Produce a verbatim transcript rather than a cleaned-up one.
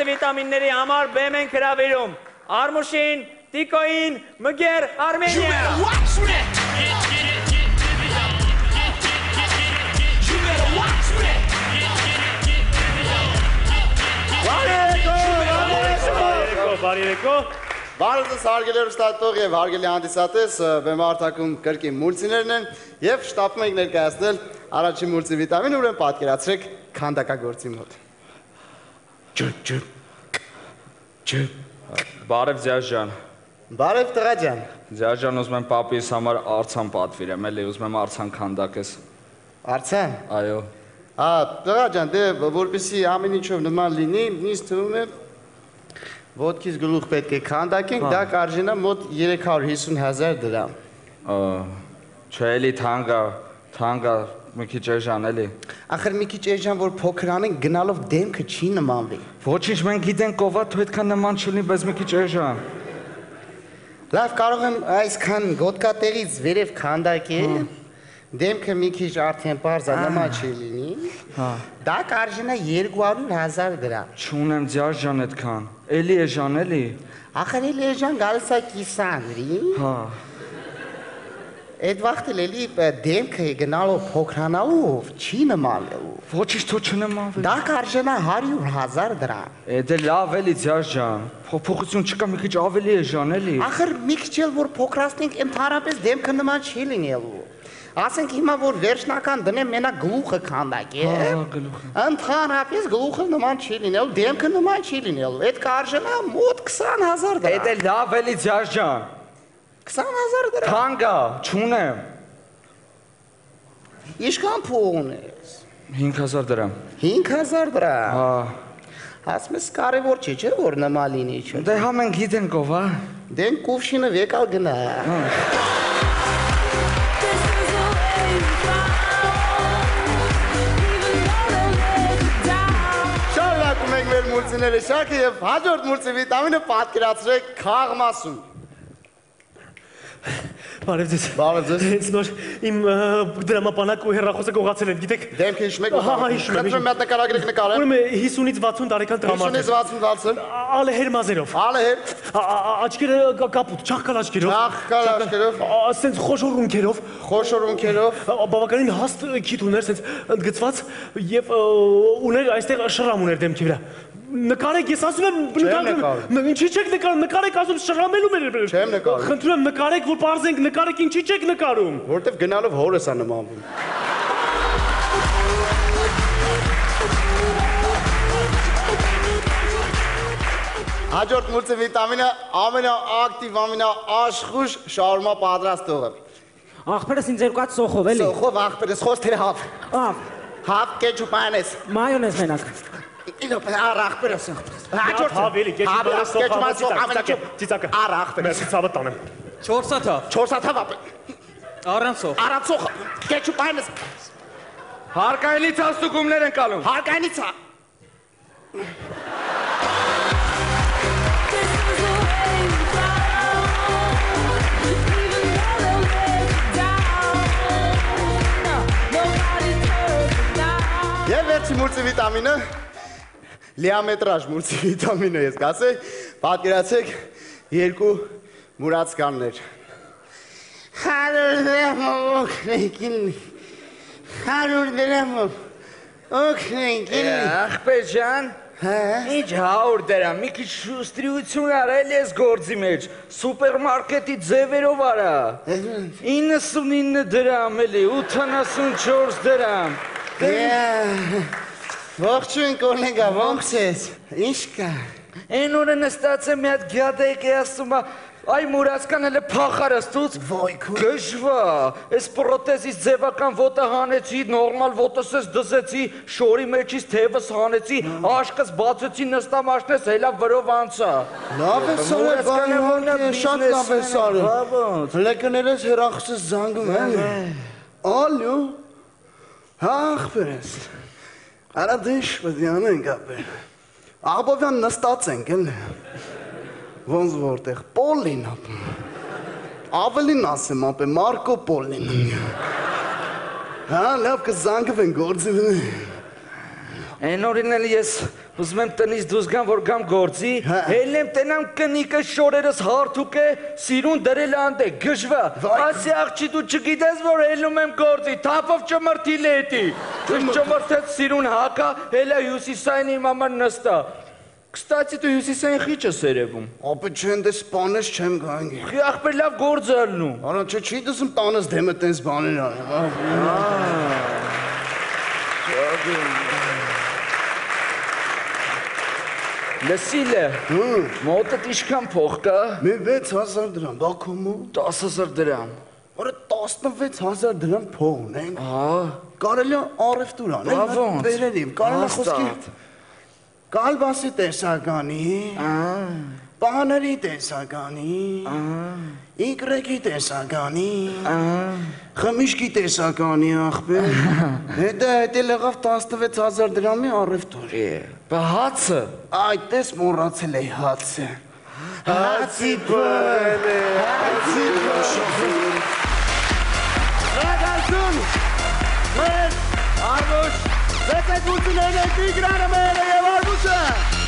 multivitaminների համար բեմ ենք հրավիրում Արմուշին, Տիկոին, Մգեր, Արմենիա Բարերեկո Բարեզս հարգելի ստատող եւ հարգելի հանդիսատես բեմարտակում կրկին մուլցիներն են եւ շտապում ենք ներկայացնել առաջին մուլտիվիտամինը, ուրեմն պատկերացրեք քանդակագործի մոտ։ Ջը ջը ջը Բարև Ձյազ ջան։ Բարև տղա ջան։ Ձյազ ջան, ուզում եմ պապիս համար արցան պատվիրեմ, էլի ուզում եմ արցան քանդակես։ Արցան։ Այո։ Հա, տղա ջան, դե որպեսզի ամեն ինչով նման լինի, ինձ թվում է ոտքից գլուխ պետք է քանդակենք, դա կարժենա մոտ երեք հարյուր հիսուն հազար դրամ։ Չէ, էլի թանկ է, թանկ է, մի քիչ էժան էլի։ Ախր մի քիչ էժան որ փոքր անենք, գնալով դեմքը չի նմանվի։ Ոչինչ, մենք գիտենք ով է, դու այդքան նման չլինի, բայց մի քիչ էժան։ Լավ, կարող եմ այսքան գոտկատեղից վերև քանդակել, դեմքը մի քիչ արդեն պարզա նման չի լինի։ Դա կարժենա երկու հարյուր հազար դրամ։ Չունեմ Ձյազ ջան այդքան։ Էլի էժան էլի։ Ախր էլի էժան գալիս է կիսանդրի։ Հա։ Այդ վաղտ էլի դեմքը գնալով փոքրանալով չի նմանվելու։ Ոչինչ թո չնմանվի։ Դա կարժենա հարյուր հազար դրամ։ Դե լավ էլի Ձյազ ջան։ Փոփոխություն չկա, մի քիչ ավելի էժան էլի։ Ախր մի քիչ էլ որ փոքրացնենք ընդհանրապես դեմքը նման չի լինելու։ Ասենք հիմա որ վերջնական դնեմ մենակ գլուխը քանդակեմ։ Հա, գլուխը։ Ընդհանրապես գլուխը նման չի լինելու, դեմքը նման չի լինելու։ Այդ կարժենա մոտ քսան հազար դրամ։ Դա լավ էլի Ձյազ ջան։ քսան հազար դրամ։ Թանկ է, չունեմ։ Ինչքան փող ունես։ հինգ հազար դրամ։ հինգ հազար դրամ։ Հա։ Ասում ես կարևոր չի, չէ՞ որ նման լինի, չէ՞։ Դե հա մենք գիտենք ով է։ Դեն կուվշինը եկալ գնա։ Շարունակում ենք մեր մուլտիների շարքը եւ հաջորդ մուլտիվիտամինը պատկերացրեք քաղմասուն։ Բարև ձեզ։ Բարև ձեզ։ Հենց նոր իմ դրամապանակ ու հեռախոսը գողացել են, գիտեք։ Դեմքը հիշում եք։ Հա, հիշում եմ։ Խնդրում եմ մի հատ նկարագրեք նկարը։ Ուրեմն հիսունից վաթսուն տարեկան տղամարդ։ հիսունից վաթսուն վաթսուն։ Ալեհեր մազերով։ Ալեհեր։ Աչքերը կապուտ, չաղկալ աչքերով։ Չաղկալ աչքերով։ Սենց խոշոր ունքերով։ Խոշոր ունքերով։ Բավականին հաստ քիթ ուներ, սենց ընդգծված եւ ուներ այստեղ շրամ ուներ դեմքի վրա։ Նկարեք, ես ասում եմ, ինչի չեք նկարում, նկարեք ասում շրամելու մեր։ Չեմ նկարում։ Խնդրում եմ նկարեք, որ պարզենք, նկարեք, ինչի չեք նկարում։ Որտեվ գնալով հորս է նմանվում։ Հաջորդ մուլտիվիտամինը ամենաակտիվ, ամենաաշխույժ շաուրմա պատրաստողը։ Ախպերս ինձ երկու հատ սոխով էլի։ Սոխով ախպերս խոս թե հավ։ Ավ։ Հավ կեչուպ անես։ Մայոնեզ մենակ։ Ինո արախպերս։ Հաջորդ հավելի, կեչուպ կեչուպ ծիծակը։ Արախպերս։ Մեսի ցավը տանեմ։ չորս հատ։ չորս հատ։ Առանց սոխ։ Առանց սոխ։ Կեչուպ անես։ Հարկայինից հաստուկումներ են կալում։ Հարկայինից հա։ Եվ վերջի մուլտիվիտամինը, լիամետրաժ մուլտիվիտամինը ես կասեի, պատկերացեք երկու մուրացկաններ։ Հարյուր դրամով օգնեքին, հարյուր դրամով օգնեքին։ Ախպեր ջան, ինչ հարյուր դրամ, մի քիչ շուստրիություն արա էլի ես գործի մեջ, սուպերմարկետի ձևերով արա։ իննսունինը դրամ էլի, ութանասունչորս դրամ։ Ողջույն կոլեգա, ոնց ես, ինչ կա։ Են օրը նստած է մի հատ գյադեկ է ասում, այ մուրացկան էլ է փախարստուց, գժվա, ես պրոտեզից ձևական ոտը հանեցի, նորմալ ոտս ես դզեցի, շորի մեջից թևս հանեցի, աշկս բացեցի նստամ աշնես, հելա վրով անցա։ Լավ ես արել, բանիվանք շատ լավ ես արել, հլեկներես հերախսս զանգում են, ալյո, հաղպեր ես, արա դիշ պդյան ենք ապեր, աղբովյան նստած ենք էլ, ոնց որտեղ, պոլին ապում, ավելին ասեմ ապե, Մարկո Պոլին, հա լավ կզանգվ են գործի վնի, Այն օրին էլ ես ուզում եմ տնից դուրս գամ, որ գամ գործի, ելնեմ տենամ կնիկը շորերս հարթուկ է, սիրուն դրել անդ է, գժվա, ասի աղջի դու չգիտես, որ ելնում եմ գործի, թափով ճմրթի լետի, ճմրթեց սիրուն հակա, հելա հյուսիսային իմ համար նստա, կստացի դու հյուսիսային խիչ ես երևում։ Ապա չեն դե սպանես չեմ գանգի։ Խի աղբեր լավ գործ ալնում։ Արա չէ չի դսում տանս դեմը տենց բաներ արի։ Լսիլը, մոտդ իշքան փող կա։ Մի վեց հազար դրամ, դա քո մոտ տասը հազար դրամ։ Որը տասնվեց հազար դրամ փող ունենք։ Հա։ Կարելի է առևտուր անել, Բա ոնց։ վերերի, կարելի է խոսքի Հաստատ։ Կալբասի տեսականի, պաների տեսականի, իգրեկի տեսականի, խմիշկի տեսականի աղբեր, հետը հետի լեղավ տասնվեց հազար դրամի առևտուր։ Բա հացը։ Այդ տես մոռացել է հացը։ Հացի բան է, հացի բան։ Ռագալցուն, մեր արվուշ, զետեցությունն է տիգրանը մերը և արվուշը։